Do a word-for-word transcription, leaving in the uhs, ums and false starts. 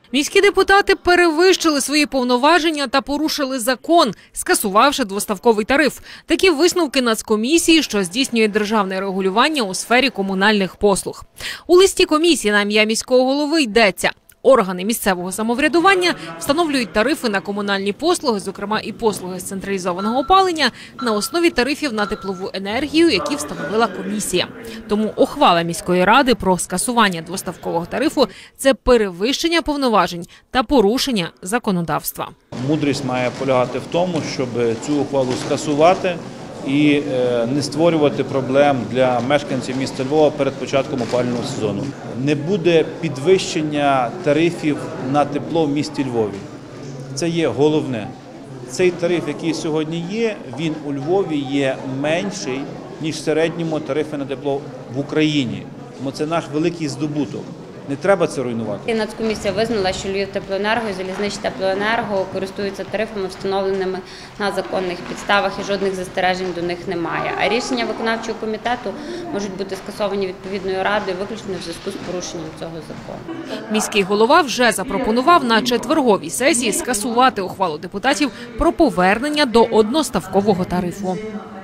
Міські депутати перевищили свої повноваження та порушили закон, скасувавши двоставковий тариф. Такі висновки Нацкомісії, що здійснює державне регулювання у сфері комунальних послуг. У листі комісії на ім'я міського голови йдеться: органи місцевого самоврядування встановлюють тарифи на комунальні послуги, зокрема і послуги з централізованого опалення, на основі тарифів на теплову енергію, які встановила комісія. Тому ухвала міської ради про скасування двоставкового тарифу – це перевищення повноважень та порушення законодавства. Мудрість має полягати в тому, щоб цю ухвалу скасувати і не створювати проблем для мешканців міста Львова перед початком опалювального сезону. Не буде підвищення тарифів на тепло в місті Львові. Це є головне. Цей тариф, який сьогодні є, він у Львові є менший, ніж в середньому тарифи на тепло в Україні. Тому це наш великий здобуток. Не треба це руйнувати. Нацкомісія визнала, що Львівтеплоенерго і Залізничтеплоенерго користуються тарифами, встановленими на законних підставах, і жодних застережень до них немає. А рішення виконавчого комітету можуть бути скасовані відповідною радою виключно в зв'язку з порушенням цього закону. Міський голова вже запропонував на четверговій сесії скасувати ухвалу депутатів про повернення до одноставкового тарифу.